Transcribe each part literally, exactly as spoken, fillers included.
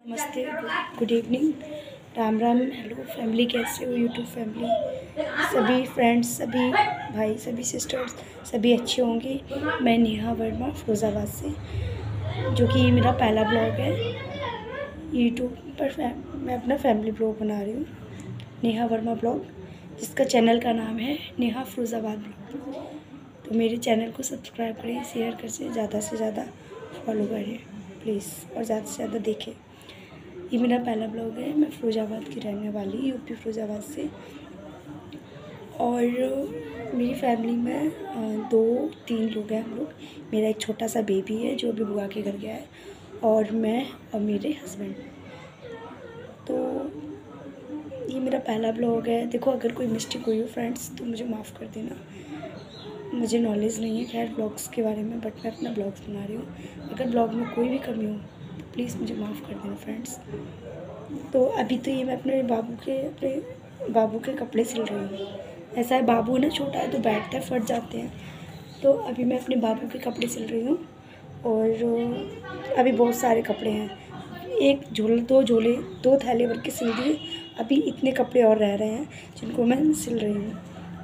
नमस्ते, good evening, Ram Ram, hello family, कैसे हो यूट्यूब फैमिली। सभी फ्रेंड्स, सभी भाई, सभी सिस्टर्स, सभी अच्छे होंगे। मैं नेहा वर्मा फिरोज़ाबाद से, जो कि मेरा पहला ब्लॉग है यूट्यूब पर। मैं अपना फैमिली ब्लॉग बना रही हूँ, नेहा वर्मा ब्लॉग, जिसका चैनल का नाम है नेहा फिरोज़ाबाद ब्लॉग। तो मेरे चैनल को सब्सक्राइब करें, शेयर करें, ज़्यादा से ज़्यादा फॉलो करें प्लीज़, और ज़्यादा से ज़्यादा देखें। ये मेरा पहला ब्लॉग है। मैं फिरोज़ाबाद की रहने वाली, यूपी फिरोज़ाबाद से। और मेरी फैमिली में दो तीन लोग हैं हम लोग। मेरा एक छोटा सा बेबी है जो अभी बुआ के घर गया है, और मैं और मेरे हस्बैंड। तो ये मेरा पहला ब्लॉग है। देखो, अगर कोई मिस्टेक हुई हो फ्रेंड्स तो मुझे माफ़ कर देना। मुझे नॉलेज नहीं है खैर ब्लॉग्स के बारे में, बट मैं अपना ब्लॉग्स बना रही हूँ। अगर ब्लॉग में कोई भी कमी हो तो प्लीज़ मुझे माफ़ कर देना फ्रेंड्स। तो अभी तो ये मैं अपने बाबू के अपने बाबू के कपड़े सिल रही हूँ। ऐसा है, बाबू ना छोटा है तो बैठता है, फट जाते हैं। तो अभी मैं अपने बाबू के कपड़े सिल रही हूँ, और अभी बहुत सारे कपड़े हैं। एक झोले दो झोले दो थैले भर के सिल दिए। अभी इतने कपड़े और रह रहे हैं जिनको मैं सिल रही हूँ।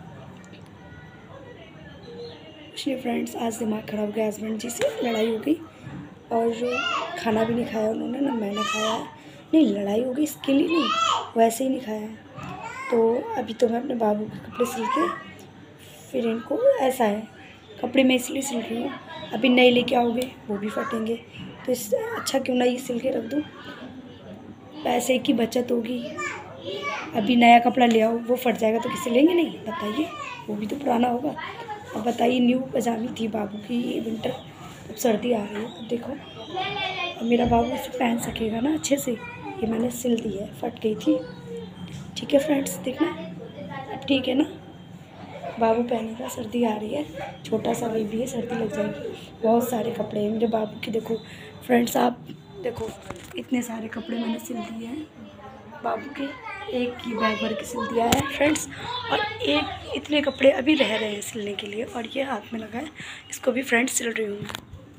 कुछ नहीं फ्रेंड्स, आज दिमाग ख़राब हो गया, हस्बैंड जी से लड़ाई हो गई, और खाना भी नहीं खाया उन्होंने, ना मैंने खाया है। नहीं, लड़ाई हो गई इसके लिए नहीं, वैसे ही नहीं खाया है। तो अभी तो मैं अपने बाबू के कपड़े सिल के फिर इनको, ऐसा है, कपड़े मैं इसलिए सिल रही हूँ, अभी नए लेके आओगे वो भी फटेंगे, तो इससे अच्छा क्यों ना ये सिल के रख दूँ, पैसे की बचत होगी। अभी नया कपड़ा ले आओ, वो फट जाएगा तो किसी लेंगे नहीं, बताइए, वो भी तो पुराना होगा। अब बताइए, न्यू पजामी थी बाबू की, ये विंटर, अब सर्दी आ रही है, अब देखो, अब मेरा बाबू इसे पहन सकेगा ना अच्छे से। ये मैंने सिल दी है, फट गई थी। ठीक है फ्रेंड्स, देखना, अब ठीक है ना, बाबू पहनेगा, सर्दी आ रही है, छोटा सा बेबी है, सर्दी लग जाएगी। बहुत सारे कपड़े हैं मेरे बाबू के, देखो फ्रेंड्स, आप देखो, इतने सारे कपड़े मैंने सिल दिए हैं बाबू के। एक ही बैग भर के सिल दिया है फ्रेंड्स, और एक इतने कपड़े अभी रह रहे हैं सिलने के लिए, और ये हाथ में लगा है, इसको भी फ्रेंड्स सिल रही हूँ।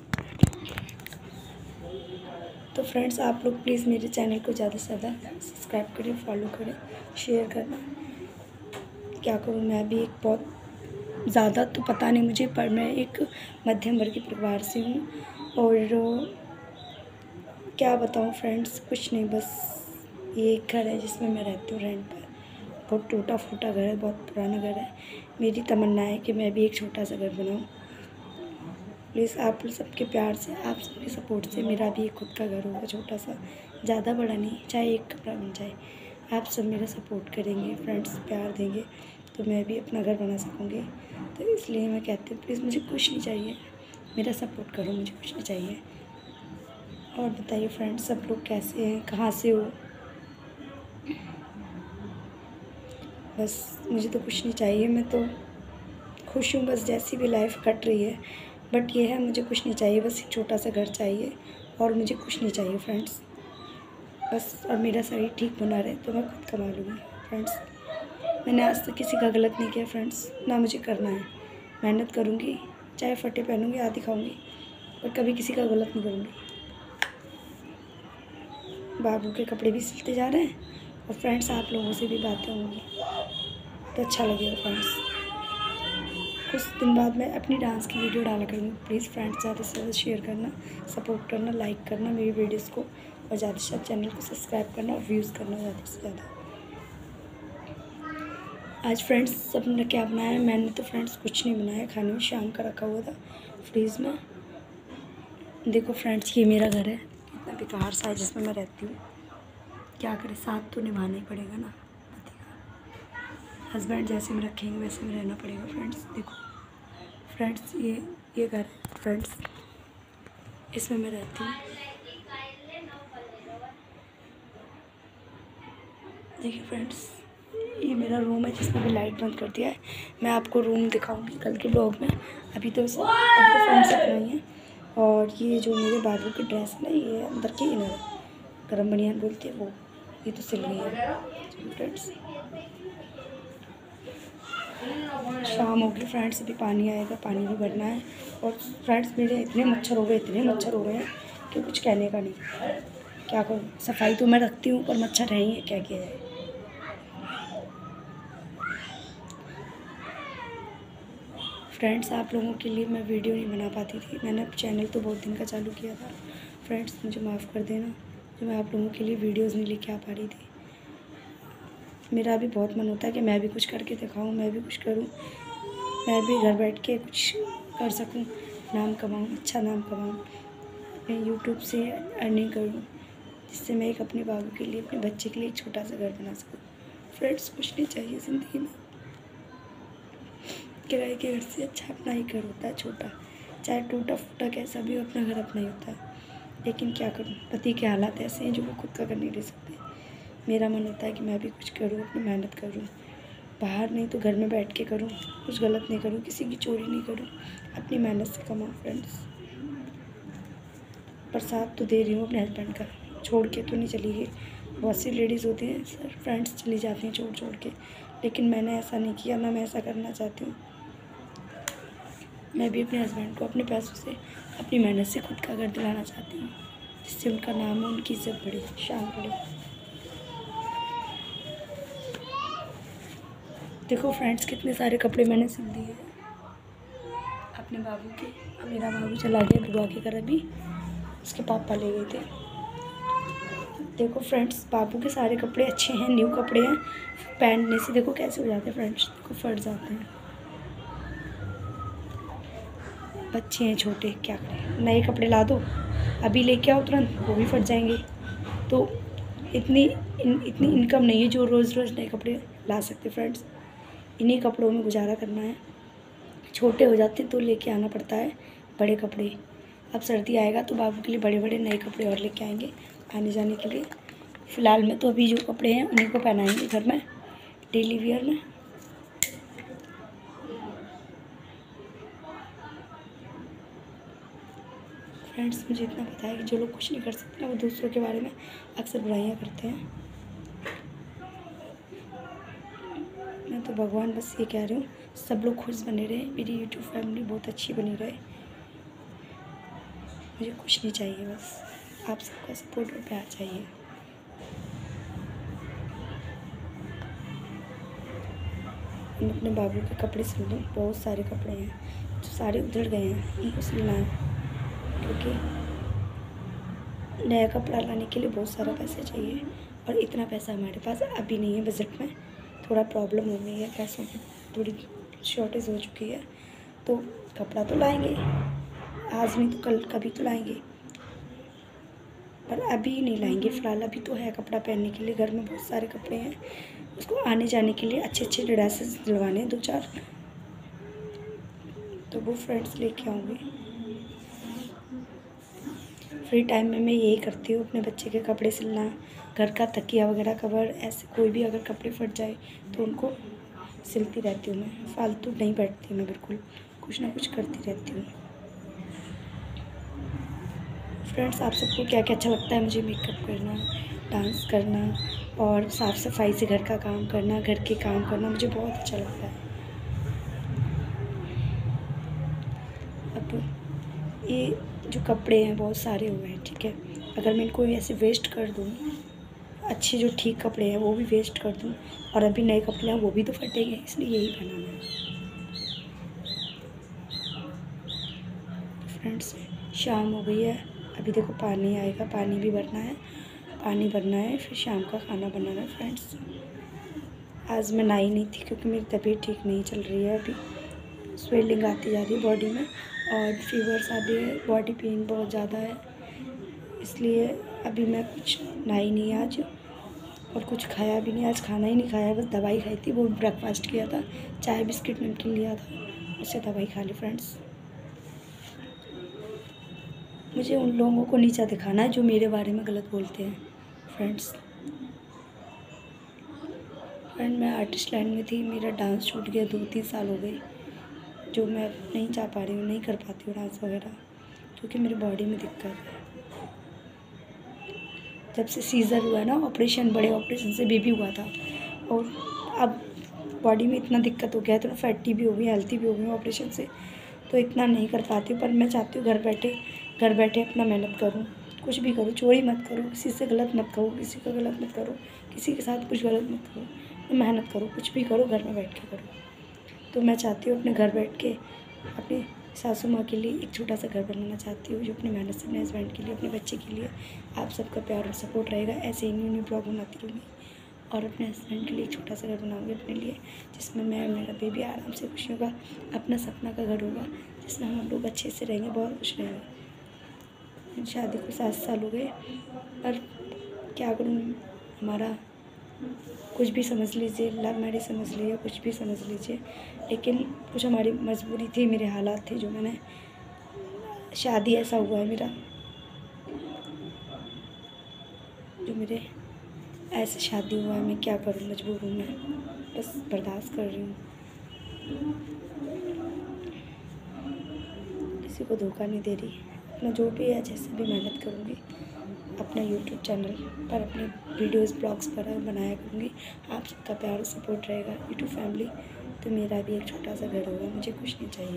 तो फ्रेंड्स, आप लोग प्लीज़ मेरे चैनल को ज़्यादा से ज़्यादा सब्सक्राइब करें, फॉलो करें, शेयर करना। क्या करूँ, मैं भी एक बहुत ज़्यादा तो पता नहीं मुझे, पर मैं एक मध्यम वर्ग के परिवार से हूँ, और क्या बताऊँ फ्रेंड्स, कुछ नहीं, बस ये एक घर है जिसमें मैं रहती हूँ रेंट पर। बहुत टूटा फूटा घर है, बहुत पुराना घर है। मेरी तमन्ना है कि मैं भी एक छोटा सा घर बनाऊँ। प्लीज़ आप सबके प्यार से, आप सबके सपोर्ट से मेरा भी एक खुद का घर होगा, छोटा सा, ज़्यादा बड़ा नहीं, चाहे एक कमरा बन जाए। आप सब मेरा सपोर्ट करेंगे फ्रेंड्स, प्यार देंगे, तो मैं भी अपना घर बना सकूँगी। तो इसलिए मैं कहती हूँ, प्लीज़ मुझे कुछ नहीं चाहिए, मेरा सपोर्ट करो, मुझे कुछ नहीं चाहिए। और बताइए फ्रेंड्स, सब लोग कैसे हैं, कहाँ से हो। बस मुझे तो कुछ नहीं चाहिए, मैं तो खुश हूँ, बस जैसी भी लाइफ कट रही है। बट ये है, मुझे कुछ नहीं चाहिए, बस एक छोटा सा घर चाहिए, और मुझे कुछ नहीं चाहिए फ्रेंड्स। बस, और मेरा शरीर ठीक बना रहे तो मैं खुद कमा लूँगी फ्रेंड्स। मैंने आज तक किसी का गलत नहीं किया फ्रेंड्स, ना मुझे करना है। मेहनत करूँगी, चाहे फटे पहनूँगी, आदि खाऊँगी, पर कभी किसी का गलत नहीं करूँगी। बाबू के कपड़े भी सिलते जा रहे हैं, और फ्रेंड्स आप लोगों से भी बातें होंगी तो अच्छा लगेगा फ्रेंड्स। कुछ दिन बाद मैं अपनी डांस की वीडियो डाला करूँगी। प्लीज़ फ्रेंड्स, ज़्यादा से ज़्यादा शेयर करना, सपोर्ट करना, लाइक करना मेरी वीडियोस को, और ज़्यादा से ज़्यादा चैनल को सब्सक्राइब करना और व्यूज़ करना ज़्यादा से ज़्यादा। आज फ्रेंड्स सबने क्या बनाया, मैंने तो फ्रेंड्स कुछ नहीं बनाया, खाने में शाम का रखा हुआ था फ्रीज़ में। देखो फ्रेंड्स, ये मेरा घर है, इतना बेकार सा है जिसमें मैं रहती हूँ। क्या करें, साथ तो निभाना ही पड़ेगा ना, हस्बैंड जैसे में रखेंगे वैसे में रहना पड़ेगा फ्रेंड्स। देखो फ्रेंड्स, ये ये घर फ्रेंड्स, इसमें मैं रहती हूँ। देखिए फ्रेंड्स, ये मेरा रूम है जिसमें भी लाइट बंद कर दिया है। मैं आपको रूम दिखाऊंगी कल के ब्लॉग में। अभी तो सब अभी तो फ्रेंड्स अपना ही है। और ये जो मेरे बाबू की ड्रेस है ना, ये अंदर की इनर है, गरम बनियान बोलते हैं वो, ये तो सिल गई है फ्रेंड्स। शाम होगी फ्रेंड्स, अभी पानी आएगा, पानी भी भरना है। और फ्रेंड्स, मेरे इतने मच्छर हो गए, इतने मच्छर हो गए हैं कि कुछ कहने का नहीं। क्या करूँ, सफाई तो मैं रखती हूँ पर मच्छर है ही, क्या किया जाए। फ्रेंड्स, आप लोगों के लिए मैं वीडियो नहीं बना पाती थी। मैंने चैनल तो बहुत दिन का चालू किया था। फ्रेंड्स, मुझे माफ़ कर देना जो मैं आप लोगों के लिए वीडियोज़ नहीं लेके आ पा रही थी। मेरा भी बहुत मन होता है कि मैं भी कुछ करके दिखाऊं, मैं भी कुछ करूं, मैं भी घर बैठ के कुछ कर सकूं, नाम कमाऊं, अच्छा नाम कमाऊं, अपने यूट्यूब से अर्निंग करूं, जिससे मैं एक अपने बाबू के लिए, अपने बच्चे के लिए एक छोटा सा घर बना सकूं। फ्रेंड्स, कुछ नहीं चाहिए ज़िंदगी में। किराए के घर से अच्छा अपना ही घर होता है, छोटा, चाहे टूटा फूटा कैसा भी हो, अपना घर अपना ही होता है। लेकिन क्या करूं, पति के हालात ऐसे हैं जो वो खुद का कर नहीं रह सकते। मेरा मन होता है कि मैं भी कुछ करूं, अपनी मेहनत करूं, बाहर नहीं तो घर में बैठ के करूं, कुछ गलत नहीं करूं, किसी की चोरी नहीं करूं, अपनी मेहनत से कमाऊं। फ्रेंड्स, पर साथ तो दे रही हूँ अपने हस्बैंड का, छोड़ के तो नहीं चली गई। बहुत सी लेडीज़ होती हैं सर, फ्रेंड्स चली जाती हैं छोड़ छोड़ के, लेकिन मैंने ऐसा नहीं किया, ना मैं ऐसा करना चाहती हूँ। मैं भी अपने हस्बैंड को अपने पैसों से, अपनी मेहनत से खुद का घर दिलाना चाहती हूँ, जिससे उनका नाम हो, उनकी इज्जत बढ़े, शान बढ़े। देखो फ्रेंड्स, कितने सारे कपड़े मैंने सिल दिए अपने बाबू के। अब मेरा बाबू चला गया दुआ के घर, अभी उसके पापा ले गए थे। देखो फ्रेंड्स, बाबू के सारे कपड़े अच्छे हैं, न्यू कपड़े हैं, पहनने से देखो कैसे हो जाते हैं फ्रेंड्स, देखो फट जाते हैं। बच्चे हैं छोटे, क्या करें, नए कपड़े ला दो, अभी लेके आओ तुरंत, वो भी फट जाएंगे। तो इतनी इन, इतनी इनकम नहीं है जो रोज़ रोज़ नए कपड़े ला सकते। फ्रेंड्स, इन्हीं कपड़ों में गुजारा करना है। छोटे हो जाते तो लेके आना पड़ता है बड़े कपड़े। अब सर्दी आएगा तो बाबू के लिए बड़े बड़े नए कपड़े और लेके आएंगे आने जाने के लिए। फ़िलहाल में तो अभी जो कपड़े हैं उन्हीं को पहनाएंगे घर में, डेली वियर में। फ्रेंड्स, मुझे इतना पता है कि जो लोग कुछ नहीं कर सकते ना, वो दूसरों के बारे में अक्सर बुराइयां करते हैं। मैं तो भगवान बस ये कह रही हूँ, सब लोग खुश बने रहे, मेरी यूट्यूब फैमिली बहुत अच्छी बनी रहे। मुझे कुछ नहीं चाहिए, बस आप सबका सपोर्ट और प्यार चाहिए। मैं अपने बाबू के कपड़े सिल दूँ, बहुत सारे कपड़े हैं जो सारे उधड़ गए हैं, उनको सिलना है, क्योंकि नया कपड़ा लाने के लिए बहुत सारा पैसा चाहिए और इतना पैसा हमारे पास अभी नहीं है। बजट में थोड़ा प्रॉब्लम हो गई है, पैसों की थोड़ी शॉर्टेज हो चुकी है। तो कपड़ा तो लाएंगे, आज नहीं तो कल कभी तो लाएंगे, पर अभी नहीं लाएंगे। फ़िलहाल अभी तो है कपड़ा पहनने के लिए, घर में बहुत सारे कपड़े हैं, उसको आने जाने के लिए अच्छे अच्छे ड्रेसेस दिलवाने हैं दो चार, तो वो फ्रेंड्स लेके आऊँगी। फ्री टाइम में मैं यही करती हूँ, अपने बच्चे के कपड़े सिलना, घर का तकिया वगैरह कवर, ऐसे कोई भी अगर कपड़े फट जाए तो उनको सिलती रहती हूँ। मैं फालतू नहीं बैठती, मैं बिल्कुल कुछ ना कुछ करती रहती हूँ। फ्रेंड्स, आप सबको क्या क्या अच्छा लगता है? मुझे मेकअप करना, डांस करना और साफ़ सफाई से घर का काम करना, घर के काम करना मुझे बहुत अच्छा लगता है। अब ये जो कपड़े हैं बहुत सारे हुए हैं, ठीक है, अगर मैं इनको ऐसे वेस्ट कर दूँ, अच्छे जो ठीक कपड़े हैं वो भी वेस्ट कर दूँ और अभी नए कपड़े हैं वो भी तो फटेंगे, इसलिए यही बनाना है। फ्रेंड्स, शाम हो गई है, अभी देखो पानी आएगा, पानी भी भरना है, पानी भरना है, फिर शाम का खाना बनाना है। फ्रेंड्स, आज मैं नहाई नहीं थी क्योंकि मेरी तबीयत ठीक नहीं चल रही है, अभी स्वेलिंग आती जा रही है बॉडी में और फीवर्स आ रही है, बॉडी पेन बहुत ज़्यादा है, इसलिए अभी मैं कुछ नहाई नहीं आज और कुछ खाया भी नहीं। आज खाना ही नहीं खाया, बस दवाई खाई थी, वो ब्रेकफास्ट किया था, चाय बिस्किट नमकीन लिया था, उससे दवाई खा ली। फ्रेंड्स, मुझे उन लोगों को नीचा दिखाना है जो मेरे बारे में गलत बोलते हैं। फ्रेंड्स फ्रेंड मैं आर्टिस्ट लाइन में थी, मेरा डांस छूट गया, दो तीन साल हो गए जो मैं नहीं जा पा रही हूँ, नहीं कर पाती हूँ डांस वगैरह, क्योंकि मेरी बॉडी में दिक्कत है। जब से सीज़र हुआ ना, ऑपरेशन, बड़े ऑपरेशन से बेबी हुआ था, और अब बॉडी में इतना दिक्कत हो गया है, थोड़ा फैटी भी हो गई, हेल्थी भी हो गई ऑपरेशन से, तो इतना नहीं कर पाती हूँ। पर मैं चाहती हूँ घर बैठे घर बैठे अपना मेहनत करूँ, कुछ भी करो, चोरी मत करो, किसी से गलत मत करो, किसी का गलत मत करो, किसी के साथ कुछ गलत मत करो, मेहनत करो, कुछ भी करो घर में बैठ के करो। तो मैं चाहती हूँ अपने घर बैठ के अपनी सासू माँ के लिए एक छोटा सा घर बनाना चाहती हूँ, जो अपनी मेहनत से अपने हस्बैंड के लिए, अपने बच्चे के लिए। आप सबका प्यार और सपोर्ट रहेगा, ऐसे ही न्यू न्यू ब्लॉग बनाती रहूँगी और अपने हस्बैंड के लिए एक छोटा सा घर बनाऊँगी अपने लिए, जिसमें मैं और मेरा बेबी आराम से खुश होगा, अपना सपना का घर होगा, जिसमें हम लोग अच्छे से रहेंगे, बहुत खुश रहेंगे। शादी को सात साल हो गए, पर क्या करूँ, हमारा कुछ भी समझ लीजिए, लव मैरिज समझ लीजिए, कुछ भी समझ लीजिए, लेकिन कुछ हमारी मजबूरी थी, मेरे हालात थे, जो मैंने शादी ऐसा हुआ है मेरा, जो मेरे ऐसे शादी हुआ है। मैं क्या करूँ, मजबूर हूँ, मैं बस बर्दाश्त कर रही हूँ। किसी को धोखा नहीं दे रही, अपना जो भी है जैसे भी मेहनत करूँगी, अपना यूट्यूब चैनल पर अपने वीडियोस ब्लॉग्स पर बनाया करूँगी। आप सबका प्यार और सपोर्ट रहेगा यूट्यूब फैमिली, तो मेरा भी एक छोटा सा घर होगा, मुझे कुछ नहीं चाहिए।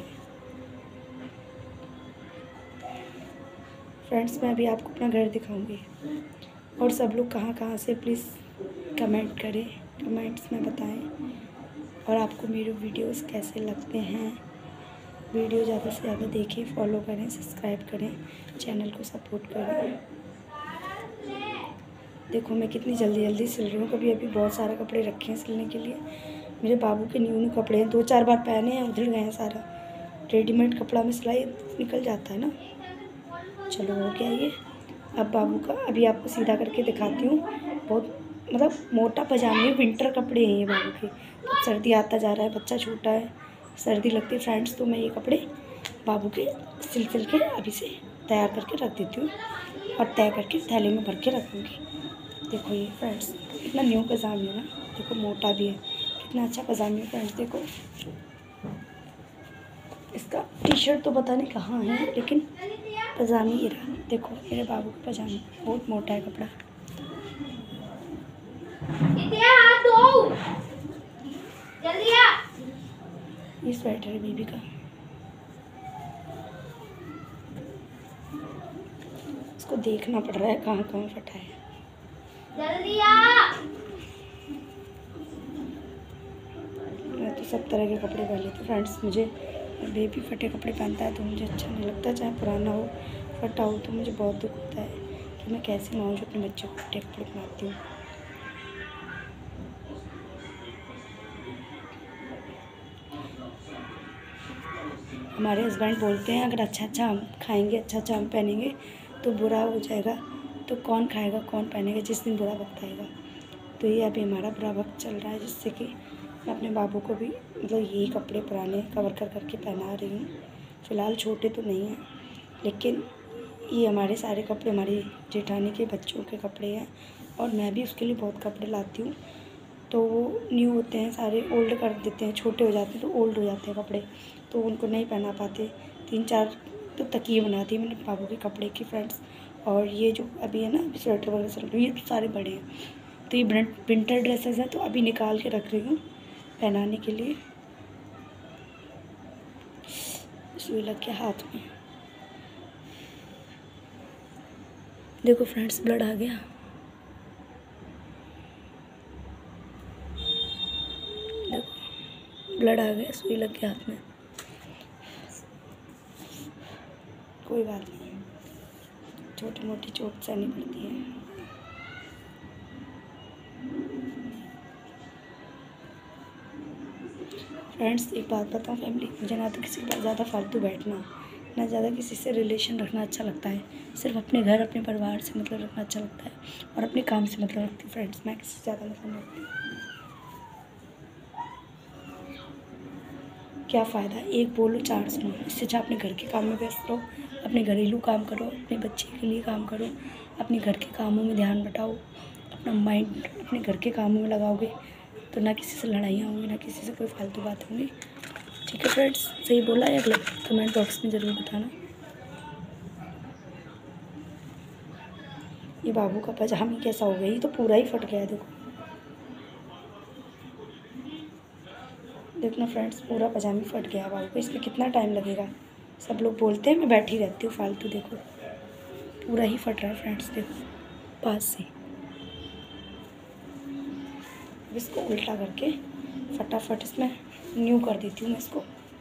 फ्रेंड्स, मैं अभी आपको अपना घर दिखाऊंगी, और सब लोग कहाँ कहाँ से प्लीज़ कमेंट करें, कमेंट्स में बताएं, और आपको मेरे वीडियोस कैसे लगते हैं। वीडियो ज़्यादा से ज़्यादा देखें, फॉलो करें, सब्सक्राइब करें, चैनल को सपोर्ट करें। देखो मैं कितनी जल्दी जल्दी सिल रही हूँ, कभी अभी बहुत सारे कपड़े रखे हैं सिलने के लिए। मेरे बाबू के न्यू न्यू कपड़े हैं, दो चार बार पहने हैं, उधड़ गए हैं सारा। रेडीमेड कपड़ा में सिलाई निकल जाता है ना। चलो हो गया ये। अब बाबू का अभी आपको सीधा करके दिखाती हूँ। बहुत मतलब मोटा पजामे, विंटर कपड़े हैं ये बाबू के। तो सर्दी आता जा रहा है, बच्चा छोटा है, सर्दी लगती है फ्रेंड्स, तो मैं ये कपड़े बाबू के सिल सिल के अभी से तैयार करके रख देती हूँ, और तय करके थैले में भर के रख दूँगी। देखो ये फ्रेंड्स कितना न्यू पजामी है ना, देखो मोटा भी है, कितना अच्छा पजामी है फ्रेंड्स। देखो इसका टी शर्ट तो पता नहीं कहाँ है, लेकिन पजामी ये रहा। देखो मेरे बाबू का पजामी बहुत मोटा है कपड़ा। ये स्वेटर है बेबी का, इसको देखना पड़ रहा है कहाँ कहाँ फटा है। जल्दी आ। मैं तो सब तरह के कपड़े पहन लेती हूँ फ्रेंड्स। मुझे बेबी फटे कपड़े पहनता है तो मुझे अच्छा नहीं लगता, चाहे पुराना हो फटा हो, तो मुझे बहुत दुख होता है कि मैं कैसी माँ जो अपने बच्चों को फटे कपड़े पहनाती हूँ। हमारे हस्बैंड बोलते हैं अगर अच्छा अच्छा हम खाएंगे, अच्छा अच्छा हम पहनेंगे तो बुरा हो जाएगा, तो कौन खाएगा, कौन पहनेगा जिस दिन बुरा वक्त आएगा। तो ये अभी हमारा बुरा वक्त चल रहा है, जिससे कि मैं अपने बाबू को भी मतलब यही कपड़े पुराने कवर कर करके पहना रही हूँ। फ़िलहाल छोटे तो नहीं हैं, लेकिन ये हमारे सारे कपड़े हमारी जेठानी के बच्चों के कपड़े हैं, और मैं भी उसके लिए बहुत कपड़े लाती हूँ। तो वो न्यू होते हैं, सारे ओल्ड कर देते हैं, छोटे हो जाते हैं तो ओल्ड हो जाते हैं कपड़े, तो उनको नहीं पहना पाते। तीन चार तो तकिए बनाती मैंने बाबू के कपड़े की फ्रेंड्स। और ये जो अभी है ना स्वेटर वगैरह चल रही है, ये तो सारे बड़े हैं। तो ये विंटर ड्रेसेस हैं, तो अभी निकाल के रख रही हूँ पहनाने के लिए। सुई लग गया हाथ में, देखो फ्रेंड्स ब्लड आ गया। देखो ब्लड आ गया, सुई लग गया हाथ में। कोई बात नहीं, छोटी मोटी चोट सहनी पड़ती है। फ्रेंड्स एक बात बताऊँ फैमिली, मुझे ना तो किसी के पास ज़्यादा फालतू बैठना, ना ज़्यादा किसी से रिलेशन रखना अच्छा लगता है। सिर्फ अपने घर अपने परिवार से मतलब रखना अच्छा लगता है, और अपने काम से मतलब रखती हूँ फ्रेंड्स। मैं किसी से ज़्यादा मतलब नहीं रखती। क्या फ़ायदा, एक बोलो चार सुनो, इससे अच्छा अपने घर के काम में व्यस्त रहो, अपने घरेलू काम करो, अपने बच्चे के लिए काम करो, अपने घर के कामों में ध्यान बटाओ, अपना माइंड अपने घर के कामों में लगाओगे तो ना किसी से लड़ाइयाँ होंगी, ना किसी से कोई फालतू बात होंगी। ठीक है फ्रेंड्स, सही बोला या गलत कमेंट बॉक्स में ज़रूर बताना। ये बाबू का पजामा कैसा हो गया, ये तो पूरा ही फट गया है। देखो देखना फ्रेंड्स, पूरा पजामा फट गया बाबू को। इसमें कितना टाइम लगेगा, सब लोग बोलते हैं मैं बैठी रहती हूँ फालतू। देखो पूरा ही फट रहा है फ्रेंड्स, देखो पास से। अब इसको उल्टा करके फटाफट इसमें न्यू कर देती हूँ मैं इसको।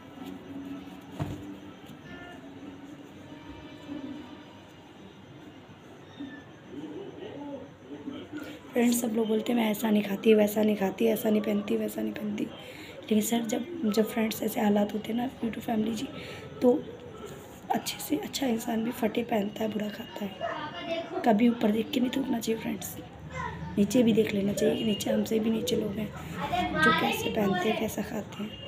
फ्रेंड्स सब लोग बोलते हैं मैं ऐसा नहीं खाती, वैसा नहीं खाती, ऐसा नहीं पहनती, वैसा नहीं पहनती, लेकिन सर जब जब फ्रेंड्स ऐसे हालात होते हैं ना यूट्यूब फैमिली जी, तो अच्छे से अच्छा इंसान भी फटे पहनता है, बुरा खाता है। कभी ऊपर देख के नहीं थूकना चाहिए फ्रेंड्स, नीचे भी देख लेना चाहिए कि नीचे हमसे भी नीचे लोग हैं जो कैसे पहनते हैं, कैसा खाते हैं।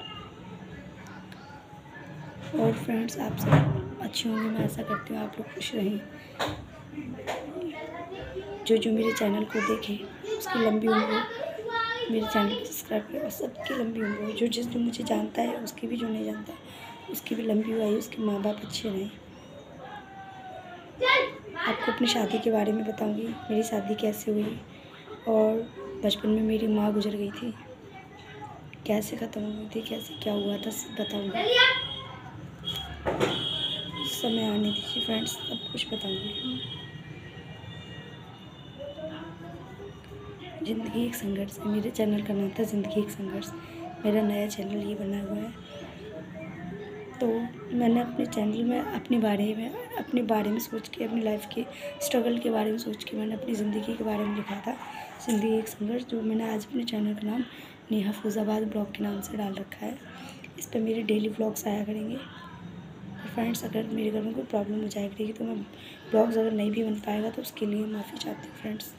और फ्रेंड्स आप सब अच्छे होंगे, मैं ऐसा करती हूँ, आप लोग खुश रहें। जो जो मेरे चैनल को देखे उसकी लंबी उम्र हो, मेरे चैनल को सब्सक्राइब करें और सबकी लंबी उम्र हो। जो जिस जो मुझे जानता है उसकी भी, जो नहीं जानता है उसकी भी लंबी उम्र आयु, उसके माँ बाप अच्छे रहें। आपको अपनी शादी के बारे में बताऊंगी, मेरी शादी कैसे हुई और बचपन में मेरी माँ गुजर गई थी, कैसे ख़त्म हुई थी, कैसे क्या हुआ था, सब बताऊंगी। समय आने दीजिए फ्रेंड्स, सब कुछ बताऊंगी। ज़िंदगी एक संघर्ष है, मेरे चैनल का नाम था ज़िंदगी एक संघर्ष। मेरा नया चैनल ये बना हुआ है। तो मैंने अपने चैनल में अपने बारे में अपने बारे में सोच के, अपनी लाइफ के स्ट्रगल के बारे में सोच के मैंने अपनी ज़िंदगी के बारे में लिखा था ज़िंदगी एक संघर्ष, जो मैंने आज अपने चैनल का नाम नेहा फैज़ाबाद ब्लॉग के नाम से डाल रखा है। इस पर मेरे डेली व्लॉग्स आया करेंगे। और फ्रेंड्स अगर मेरे घर में कोई प्रॉब्लम हो जाया करेगी तो मैं ब्लॉग्स अगर नहीं भी बन पाएगा तो उसके लिए माफ़ी चाहती हूँ फ्रेंड्स।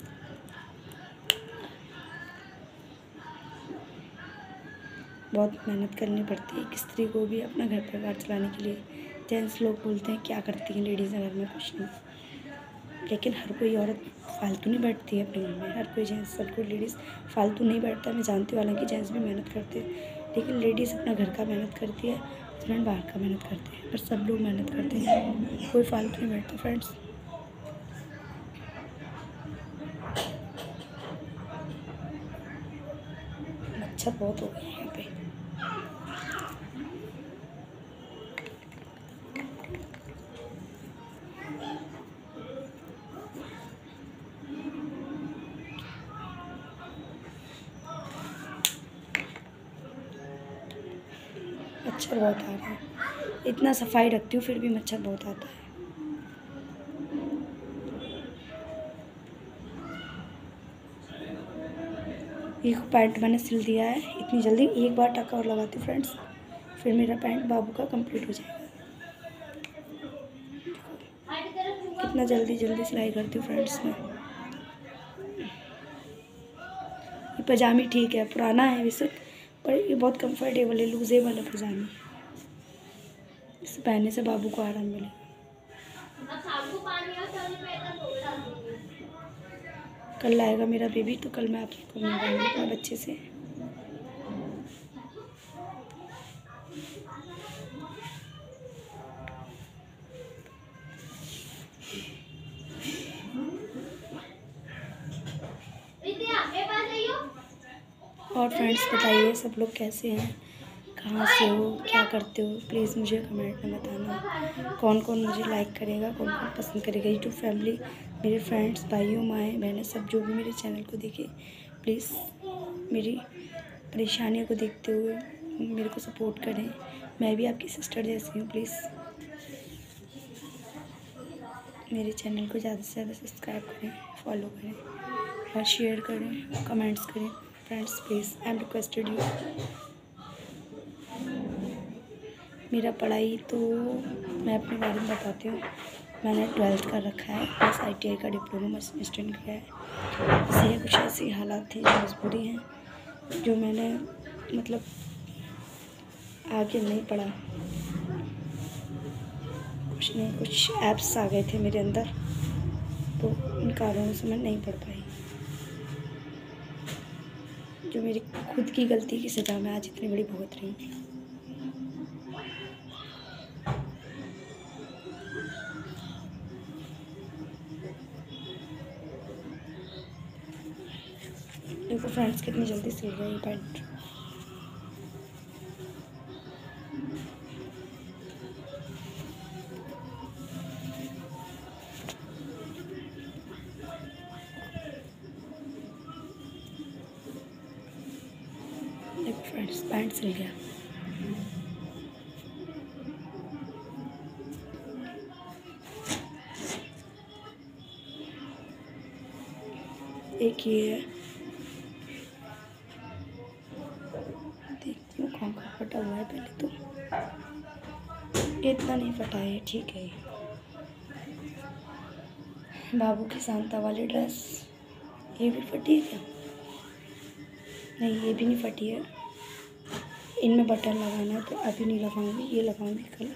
बहुत मेहनत करनी पड़ती है एक स्त्री को भी अपना घर परिवार चलाने के लिए। जेंट्स लोग बोलते हैं क्या करती हैं लेडीज़ घर में, कुछ नहीं, लेकिन हर कोई औरत फालतू नहीं बैठती है अपने घर में। हर कोई जेंट्स, हर कोई लेडीज़ फालतू नहीं बैठता। मैं जानती हूँ हालांकि जेंट्स भी मेहनत करते हैं, लेकिन लेडीज़ अपना घर का मेहनत करती है, हस्बैंड बाहर का मेहनत करते हैं, पर सब लोग मेहनत करते हैं, कोई फालतू नहीं बैठता फ्रेंड्स। मच्छर बहुत हो गए यहाँ पे। मच्छर बहुत आ रहा है, इतना सफाई रखती हूँ फिर भी मच्छर बहुत आता है। एक पैंट मैंने सिल दिया है, इतनी जल्दी एक बार टाका और लगाती हूँ फ्रेंड्स, फिर मेरा पैंट बाबू का कंप्लीट हो जाएगा। कितना जल्दी जल्दी सिलाई करती हूँ फ्रेंड्स मैं। ये पजामी ठीक है, पुराना है वैसे, पर ये बहुत कंफर्टेबल है, लूजेबल है पजामी, इसे पहनने से बाबू को आराम मिले। कल आएगा मेरा बेबी, तो कल मैं आपको मिलवाऊंगी अपने बच्चे से। और फ्रेंड्स बताइए सब लोग कैसे हैं, कहाँ से हो, क्या करते हो, प्लीज़ मुझे कमेंट में बताना। कौन कौन मुझे लाइक करेगा, कौन कौन पसंद करेगा। यूट्यूब फैमिली, मेरे फ्रेंड्स, भाइयों, माएँ बहनें, सब जो भी मेरे चैनल को देखे, प्लीज़ मेरी परेशानियों को देखते हुए मेरे को सपोर्ट करें। मैं भी आपकी सिस्टर जैसी हूँ। प्लीज़ मेरे चैनल को ज़्यादा से ज़्यादा सब्सक्राइब करें, फॉलो करें और शेयर करें, कमेंट्स करें friends, please I am requested you. मेरा पढ़ाई तो मैं अपने बारे में बताती हूँ। मैंने ट्वेल्थ कर रखा है, प्लस आई टी आई का डिप्लोमा स्टूडेंट किया है। इसलिए कुछ ऐसी हालात थी जो मजबूरी हैं, जो मैंने मतलब आगे नहीं पढ़ा, कुछ नहीं, कुछ ऐप्स आ गए थे मेरे अंदर, तो इन कारणों से मैं नहीं पढ़ पाई, जो मेरी खुद की गलती की सज़ा मैं आज इतनी बड़ी भुगत रही हूँ। देखो फ्रेंड्स कितनी जल्दी सिल गई ये पैंट। फ्रेंड्स पैंट सिल गया। एक ये है, देखती हूँ कहाँ कहाँ फटा हुआ है। पहले तो इतना नहीं फटा है, ठीक है। बाबू की सांता वाली ड्रेस, ये भी फटी है क्या? नहीं, ये भी नहीं फटी है। इनमें बटन लगाना है तो अभी नहीं लगाऊंगी, ये लगाऊंगी कल।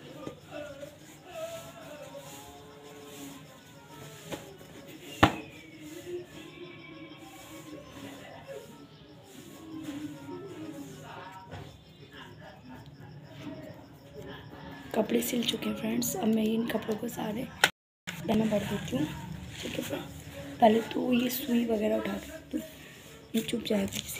कपड़े सिल चुके हैं फ्रेंड्स। अब मैं इन कपड़ों को सारे दाना भर देती हूँ, ठीक है फ्रेंड। पहले तो ये सुई वगैरह उठा के ये चुप जाएगा इसी।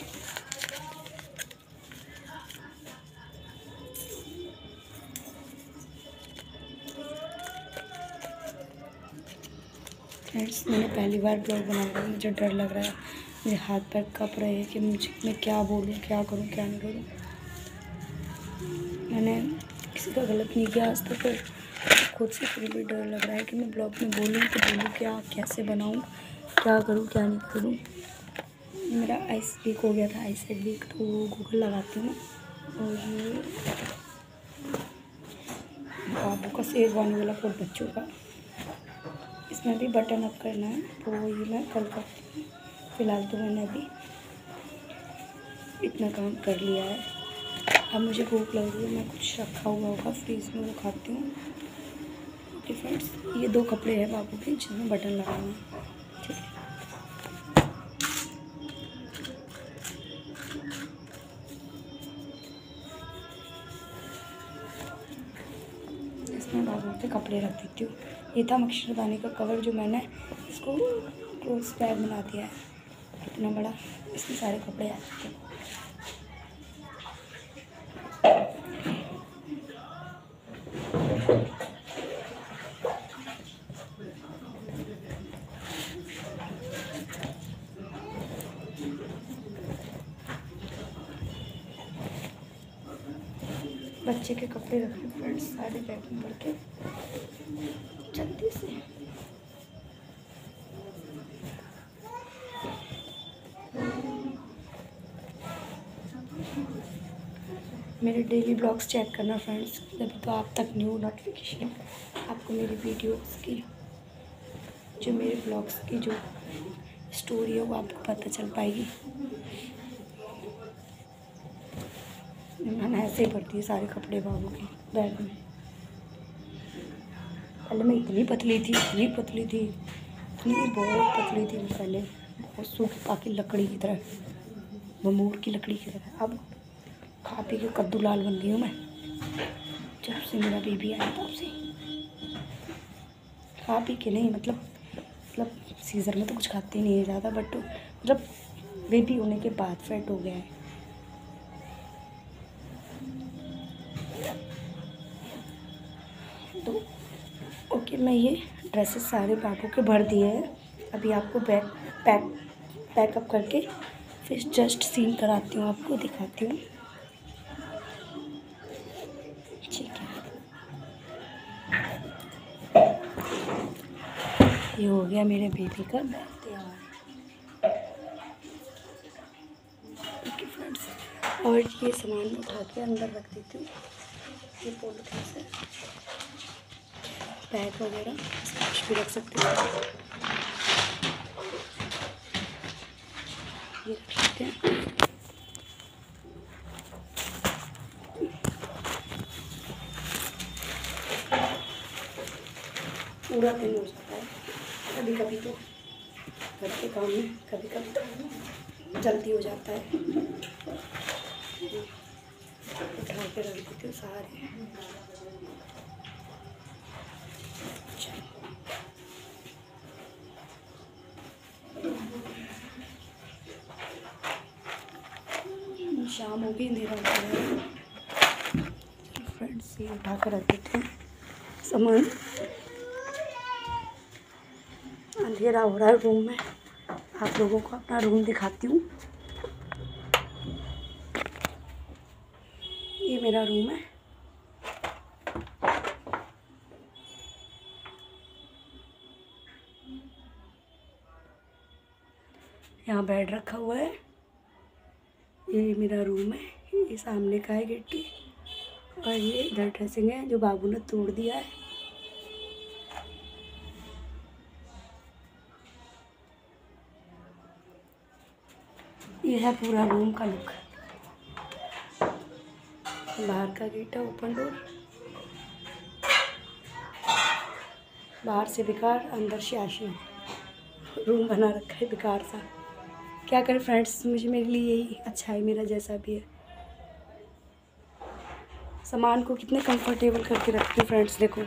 फ्रेंड्स मैंने पहली बार ब्लॉग बना रहा हूँ, मुझे डर लग रहा है, मेरे हाथ पैर कँप रहे हैं कि मुझे मैं क्या बोलूँ, क्या करूँ, क्या नहीं करूँ। मैंने किसी का गलत नहीं किया आज तक, पर खुद से फिर भी डर लग रहा है कि मैं ब्लॉग में बोलूँ तो बोलूँ क्या, कैसे बनाऊँ, क्या करूँ, क्या नहीं करूँ। मेरा आइस वीक हो गया था, आई साइड वीक, तो गूगल लगाती हूँ। और ये बाबू का शेरवानी वाला कोट बच्चों का, इसमें भी बटन अप करना है, तो ये मैं कल करती हूँ। फ़िलहाल तो मैंने अभी इतना काम कर लिया है। अब मुझे भूख लग रही है, मैं कुछ रखा हुआ होगा फ्रीज में, वो खाती हूँ। ओके फ्रेंड्स, ये दो कपड़े हैं बाबू के जिसमें बटन लगाना है, ठीक है। इसमें बाबू के कपड़े रख देती हूँ। ये था मच्छरदानी का कवर जो मैंने इसको क्लोथ बैग बना दिया है, इतना बड़ा। इसमें सारे कपड़े आ जाते हैं। बच्चे के कपड़े रखे फ्रेंड्स सारे बैग में भर के जल्दी से। मेरे डेली ब्लॉग्स चेक करना फ्रेंड्स, तभी तो आप तक न्यू नोटिफिकेशन आपको मेरी वीडियोस की, जो मेरे ब्लॉग्स की जो स्टोरी है वो आपको पता चल पाएगी। मैंने ऐसे ही भरती है सारे कपड़े बाबू के बैग में। पहले मैं इतनी पतली थी, इतनी पतली थी, इतनी बहुत पतली थी मैं पहले, बहुत सूखी पाकी लकड़ी की तरह, बमूर की लकड़ी की तरह। अब खा पी के कद्दू लाल बन गई हूँ मैं, जब से मेरा बेबी आया तब से। खा पी के नहीं, मतलब मतलब सीज़र में तो कुछ खाते ही नहीं है ज़्यादा, बट मतलब बेबी होने के बाद फैट हो गया है। तो ओके, मैं ये ड्रेसेस सारे बाबू के भर दिए हैं। अभी आपको बैग पैक पैकअप करके फिर जस्ट सीन कराती हूँ, आपको दिखाती हूँ, ठीक है। ये हो गया मेरे बेबी का बैग तैयार। ओके फ्रेंड्स, और ये सामान उठा के अंदर रख देती हूँ। ये पॉलिथीन से बैग वगैरह कुछ भी रख सकते हैं। ये रख सकते हैं। पूरा दिन हो जाता है, कभी कभी तो घर के काम में, कभी कभी तो जल्दी हो जाता है। उठा के रख देती हूँ सारे। शाम हो गई, अंधेरा हो गया है फ्रेंड्स। ये उठा कर रख देते हैं सामान। अंधेरा हो रहा है रूम में, आप लोगों को अपना रूम दिखाती हूँ। ये मेरा रूम है। यहाँ बेड रखा हुआ है। ये मेरा रूम है, ये सामने का है गेट की। और ये इधर ड्रेसिंग है जो बाबू ने तोड़ दिया है। ये है पूरा रूम का लुक। बाहर का गेट है, ओपन डोर। बाहर से बेकार, अंदर से आशी। रूम बना रखा है बेकार सा। क्या करें फ्रेंड्स, मुझे मेरे लिए यही अच्छा है, मेरा जैसा भी है। सामान को कितने कंफर्टेबल करके रखती हूँ फ्रेंड्स, देखो।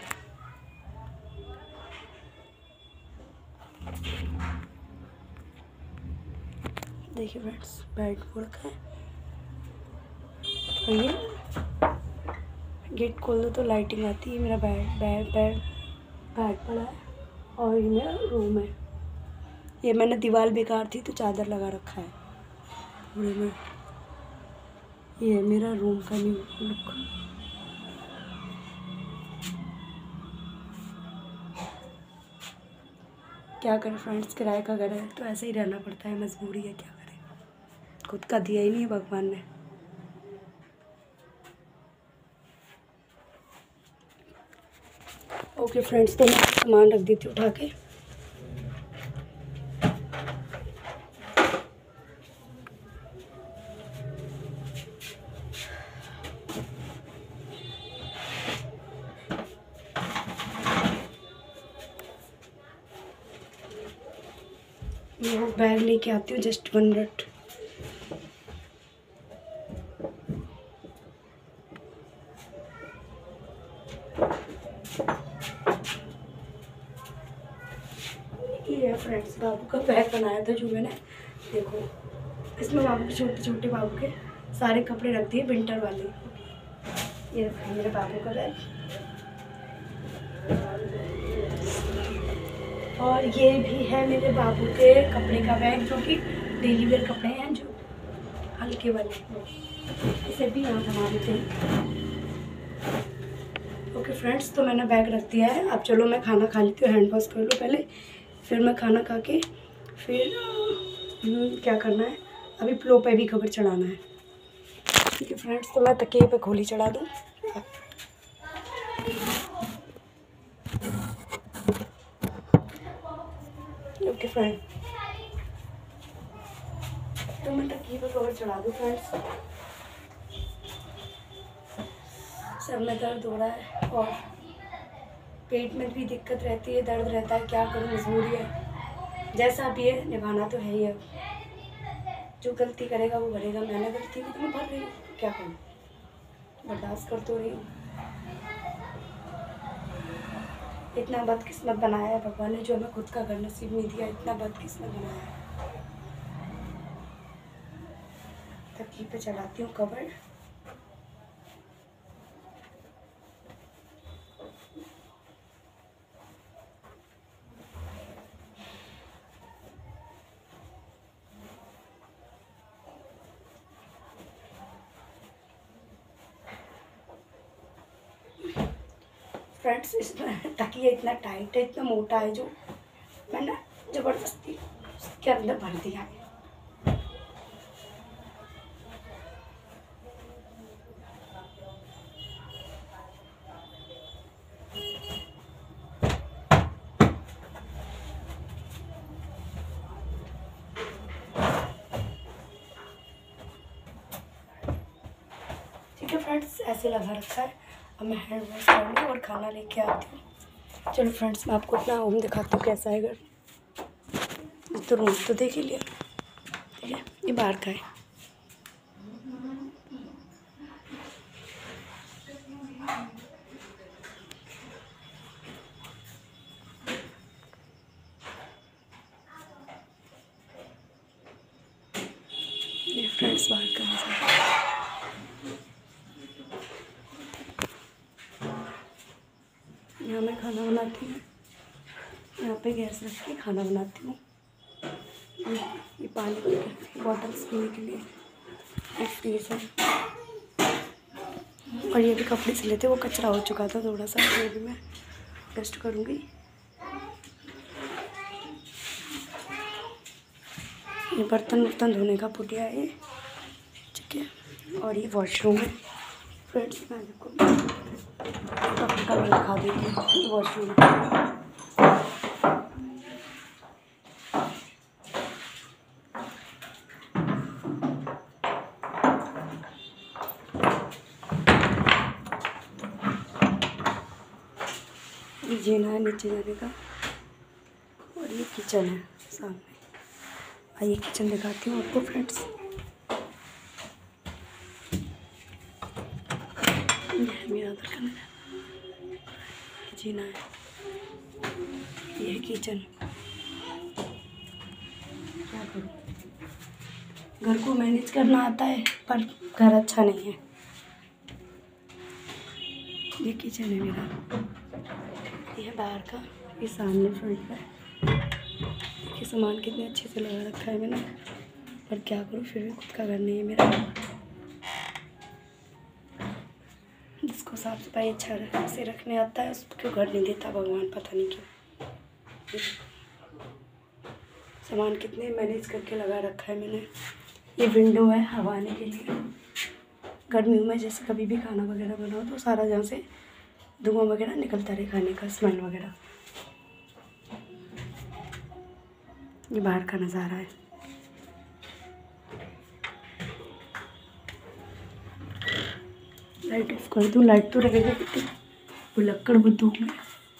देखिए फ्रेंड्स, बेड को रखा है। और ये गेट खोल दो तो लाइटिंग आती है। मेरा बेड बेड बेड बेड पड़ा है। और ये मेरा रूम है। ये मैंने दीवार बेकार थी तो चादर लगा रखा है पूरे में। ये है मेरा रूम का न्यू लुक। क्या करें फ्रेंड्स, किराए का घर है तो ऐसे ही रहना पड़ता है, मजबूरी है, क्या करें। खुद का दिया ही नहीं है भगवान ने। ओके फ्रेंड्स, तो मैं सामान रख देती हूँ उठा के। मैं वो बैग लेके आती हूँ, जस्ट वन मिनट। ये है फ्रेंड्स बाबू का बैग बनाया था जो मैंने, देखो इसमें बाबू के छोटे छोटे बाबू के सारे कपड़े रख दिए, विंटर वाले। ये रखा मेरे बाबू का बैग। और ये भी है मेरे बाबू के कपड़े का बैग, जो कि डेली वेयर कपड़े हैं, जो हल्के वाले, इसे भी यहाँ बना देते हैं। ओके फ्रेंड्स, तो मैंने बैग रख दिया है। अब चलो मैं खाना खा लेती हूँ, हैंड वॉश कर लो पहले, फिर मैं खाना खा के फिर क्या करना है, अभी प्लो पे भी खबर चढ़ाना है। ठीक है फ्रेंड्स, तो मैं तकिए पे खोली चढ़ा दूँ। ओके फ्रेंड, तो मैं तकिए पे कवर चढ़ा दूँ फ्रेंड्स। सर में दर्द हो रहा है और पेट में भी दिक्कत रहती है, दर्द रहता है, क्या करूँ, मजबूरी है। जैसा भी है निभाना तो है ही है। जो गलती करेगा वो भरेगा। मैंने गलती की तो मैं भर रही हूँ, क्या करूँ, बर्दाश्त कर तो रही हूँ। इतना बदकिस्मत बनाया है भगवान ने, जो हमें खुद का घर नसीब नहीं दिया, इतना बदकिस्मत बनाया है। तकिए पे चढ़ाती हूँ कवर। फ्रेंड्स, इसमें तकिया इतना टाइट है, इतना मोटा है, जो मैंने ज़बरदस्ती उसके अंदर भर दिया है। ठीक है फ्रेंड्स, ऐसे लगा रखा है। अब मैं हैंड वॉश कर लूँ और खाना लेके आती हूँ। चलो फ्रेंड्स, मैं आपको अपना होम दिखाती हूँ कैसा है घर। तो रूम तो देख ही लिया, ठीक है, ये बाहर का है। ये फ्रेंड्स बाहर का है। यहाँ मैं खाना बनाती हूँ, यहाँ पे गैस रख के खाना बनाती हूँ। ये पानी की बॉटल्स पीने के लिए एक फ्रीज है। और ये भी कपड़े सिले थे, वो कचरा हो चुका था थोड़ा सा, ये भी मैं डस्ट करूँगी। ये बर्तन वर्तन धोने का पुटिया है, ठीक है। और ये वॉशरूम है फ्रेंड्स, मैं आपको कपड़ा दिखा देती हूँ वॉशरूम। ये जीना है नीचे जाने का, और ये किचन है सामने। आइए किचन दिखाती हूँ आपको फ्रेंड्स। ये मेरा उधर कमरा, जीना है, ये है किचन। क्या करूँ, घर को मैनेज करना आता है पर घर अच्छा नहीं है। ये किचन है मेरा, ये है बाहर का, ये सामने फ्रंट का। देखिए सामान कितने अच्छे से लगा रखा है मैंने, पर क्या करूँ, फिर भी खुद का घर नहीं है मेरा। जिसको साफ सफाई अच्छा से रखने आता है उसको घर नहीं देता भगवान, पता नहीं क्यों। सामान कितने मैनेज करके लगा रखा है मैंने। ये विंडो है हवा आने के लिए। गर्मियों में जैसे कभी भी खाना वगैरह बनाओ तो सारा जहाँ से धुआं वगैरह निकलता रहे, खाने का स्मेल वगैरह। ये बाहर का नज़ारा है। लाइट ऑफ कर दूँ, लाइट तो रहेगी कितनी, वो लक्कड़ बुद्धू में।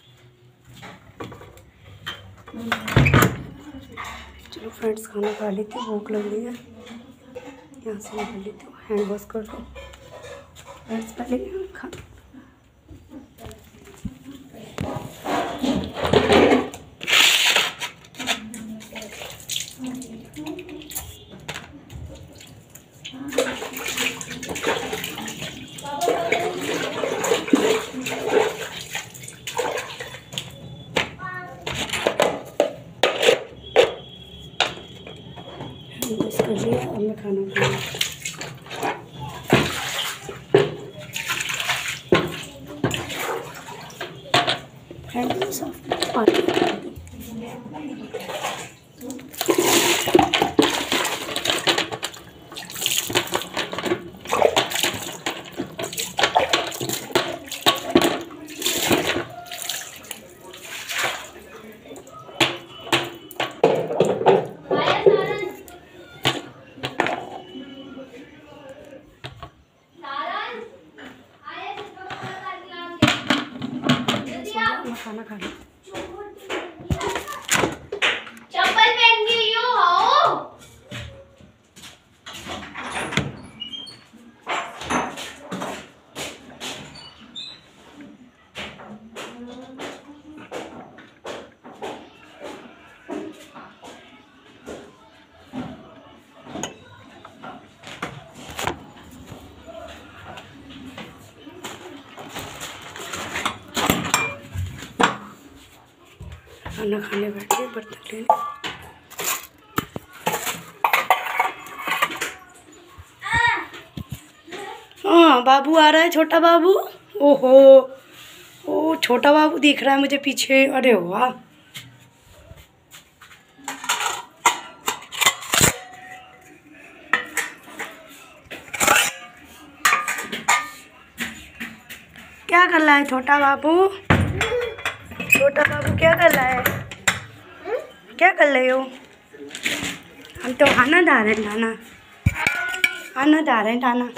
चलो फ्रेंड्स, खाना खा लेती हूँ, भूख लग रही है। यहाँ से निकल लेती हूँ, हैंड वॉश कर दो फ्रेंड्स पहले खा। बस कर लिया, अब मैं खाना खाऊंगी। हैंड साफ पानी खाना खा लो। चप्पल पहन के यो आओ। खाना खाने बैठे, बर्तन लेने। हाँ बाबू आ रहा है, छोटा बाबू। ओहो, ओ छोटा बाबू दिख रहा है मुझे पीछे। अरे वाह, क्या कर रहा है छोटा बाबू? छोटा बाबू क्या कर रहा है? क्या कर रहे हो? हम तो खाना खा रहे हैं, खाना खाना खा रहे हैं, खाना।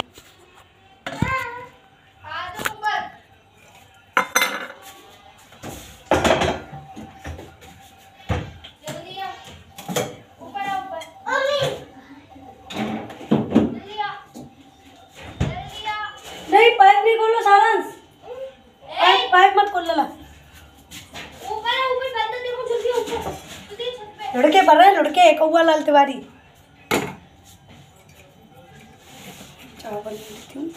नहीं, पाइप नहीं खोलो सारंस, पाइप पाइप मत खोल ला। लुढ़के पड़ रहा है, लुढ़के कौआ लाल तिवारी। चावल लेती हूँ।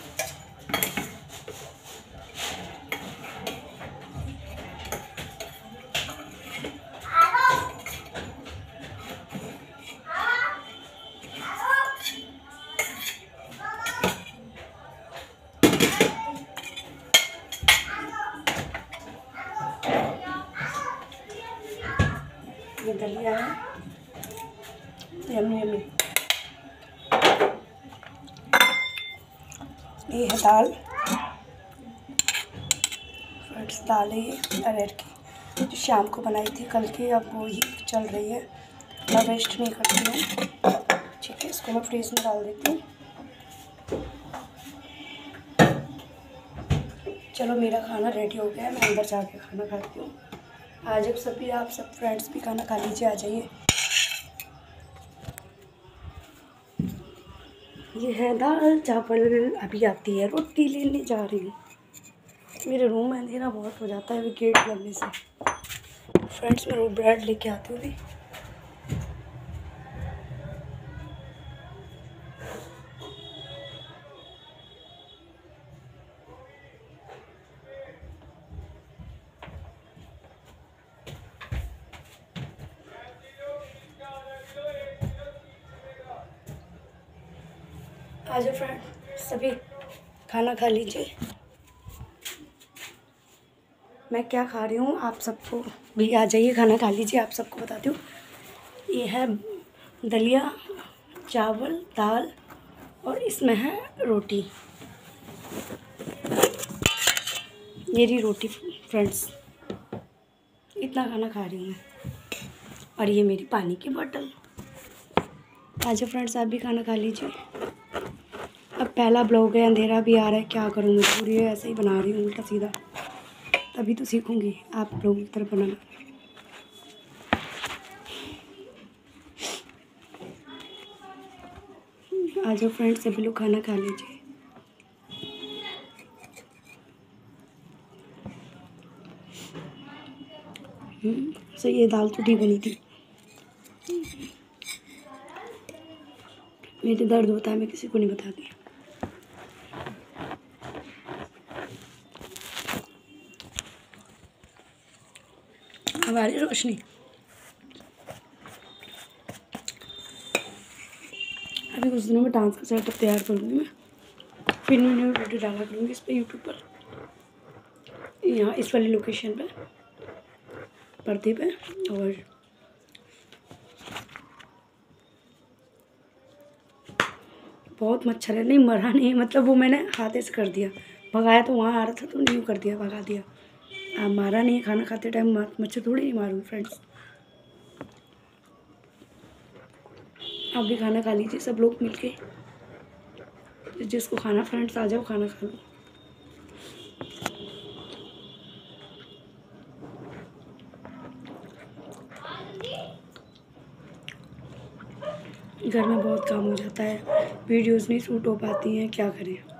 Yummy yummy. ये है दाल, फ्रेंड्स दाल है ये अरहर की, जो शाम को बनाई थी कल की, अब वो ही चल रही है, मैं वेस्ट नहीं करती हूँ। ठीक है, इसको मैं फ्रीज में डाल देती हूँ। चलो मेरा खाना रेडी हो गया है, मैं अंदर जाके खाना खाती हूँ। आ जाओ सभी, आप सब फ्रेंड्स भी खाना खा लीजिए, आ जाइए। ये है दाल चावल, अभी आती है रोटी लेने जा रही हूँ। मेरे रूम में अंधेरा बहुत हो जाता है अभी गेट लगने से। फ्रेंड्स मैं वो ब्रेड लेके आती हूँ अभी। आ जाओ फ्रेंड सभी, खाना खा लीजिए। मैं क्या खा रही हूँ आप सबको भी आ जाइए, खाना खा लीजिए। आप सबको बताती हूँ, ये है दलिया, चावल, दाल और इसमें है रोटी। मेरी रोटी फ्रेंड्स, इतना खाना खा रही हूँ मैं। और ये मेरी पानी की बोतल। आ जाओ फ्रेंड्स आप भी खाना खा लीजिए। अब पहला ब्लॉग है, अंधेरा भी आ रहा है, क्या करूँ मैं, पूरी ऐसे ही बना रही हूँ उल्टा सीधा, तभी तो सीखूँगी आप लोगों की तरफ बनाना। आ जाओ फ्रेंड्स सभी लोग खाना खा लीजिए। सो ये दाल तो ठीक बनी थी। मेरे दर्द होता है, मैं किसी को नहीं बताती। अब आ रही रोशनी। अभी कुछ दिनों में डांस का सेटअप तैयार करूँगी मैं, फिर मैं वीडियो डाला करूँगी इस पर यूट्यूब पर, यहाँ इस वाली लोकेशन पे, पर्दे पे। और बहुत मच्छर है, नहीं मरा नहीं, मतलब वो मैंने हाथे से कर दिया, भगाया तो वहाँ आ रहा था तो नहीं कर दिया, भगा दिया। आ, मारा नहीं, खाना खाते टाइम मच्छर थोड़ी नहीं मारूँ फ्रेंड्स। आप भी खाना खा लीजिए सब लोग मिलके, जिसको खाना फ्रेंड्स आ जाओ खाना खा लो। घर में बहुत काम हो जाता है, वीडियोस नहीं शूट हो पाती हैं, क्या करें।